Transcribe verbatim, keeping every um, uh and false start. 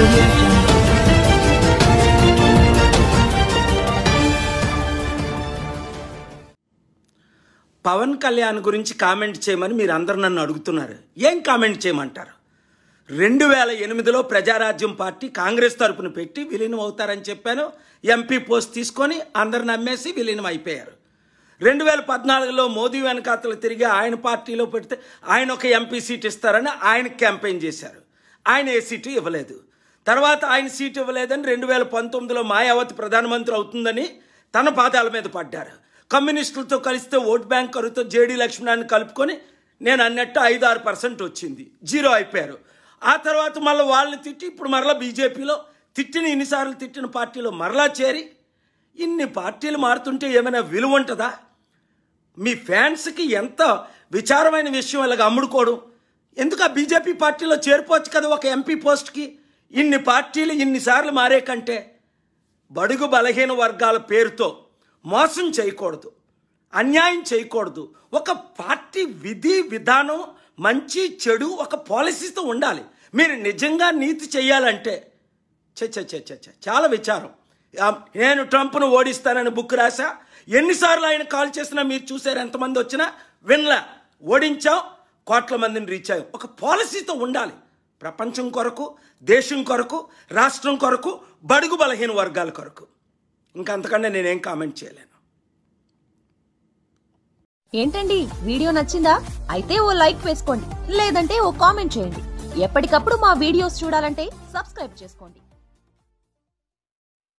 audio jungle. Pawan Kalyan గురించి comment చేయమని మీరు అందరు నన్ను అడుగుతున్నారు. ఏం కామెంట్ చేయమంటారు? రెండు వేల ఎనిమిదిలో ప్రజారాజ్యం పార్టీ కాంగ్రెస్ తరపున పెట్టి విలీనం అవుతారని చెప్పాను. ఎంపీ పోస్ట్ తీసుకొని అందరు నమ్మేసి విలీనం అయిపోయారు. రెండు వేల పద్నాలుగులో మోదీ వెనకాతలు తిరిగి ఆయన పార్టీలో పెడితే ఆయన ఒక ఎంపీ సీట్ ఇస్తారని ఆయన క్యాంపెయిన్ చేశారు. ఆయన ఏ సీటు ఇవ్వలేదు. తర్వాత ఆయన సీటు ఇవ్వలేదని రెండు వేల పంతొమ్మిదిలో మాయావతి ప్రధానమంత్రి అవుతుందని తన పాదాల మీద పడ్డారు. కమ్యూనిస్టులతో కలిస్తే ఓట్ బ్యాంక్ కరుతో జేడీ లక్ష్మణాన్ని కలుపుకొని నేను అన్నట్టు ఐదు ఆరు పర్సెంట్ వచ్చింది, జీరో అయిపోయారు. ఆ తర్వాత మళ్ళీ వాళ్ళని తిట్టి ఇప్పుడు మరలా బీజేపీలో తిట్టిన ఇన్నిసార్లు తిట్టిన పార్టీలో మరలా చేరి ఇన్ని పార్టీలు మారుతుంటే ఏమైనా విలువ ఉంటుందా? మీ ఫ్యాన్స్కి ఎంత విచారమైన విషయం ఇలాగ అమ్ముడుకోవడం ఎందుకు? ఆ బీజేపీ పార్టీలో చేరిపోవచ్చు కదా ఒక ఎంపీ పోస్ట్కి. ఇన్ని పార్టీలు ఇన్నిసార్లు మారే కంటే బడుగు బలహీన వర్గాల పేరుతో మోసం చేయకూడదు, అన్యాయం చేయకూడదు. ఒక పార్టీ విధి విధానం మంచి చెడు ఒక పాలసీతో ఉండాలి. మీరు నిజంగా నీతి చేయాలంటే చ చ చ చ చాలా విచారం. నేను ట్రంప్ను ఓడిస్తానని బుక్ రాసా. ఎన్నిసార్లు ఆయన కాల్ చేసినా మీరు చూసారు, ఎంతమంది వచ్చినా వినలా. ఓడించాం, కోట్ల మందిని రీచ్ అయ్యాం. ఒక పాలసీతో ఉండాలి. ప్రపంచం కొరకు, దేశం కొరకు, రాష్ట్రం కొరకు, బడుగు బలహీన వర్గాల కొరకు. ఇంకా అంతకన్నా నేనేం కామెంట్ చేయలేను. ఏంటండి, వీడియో నచ్చిందా? అయితే ఓ లైక్ వేసుకోండి, లేదంటే ఓ కామెంట్ చేయండి. ఎప్పటికప్పుడు మా వీడియోస్ చూడాలంటే సబ్స్క్రైబ్ చేసుకోండి.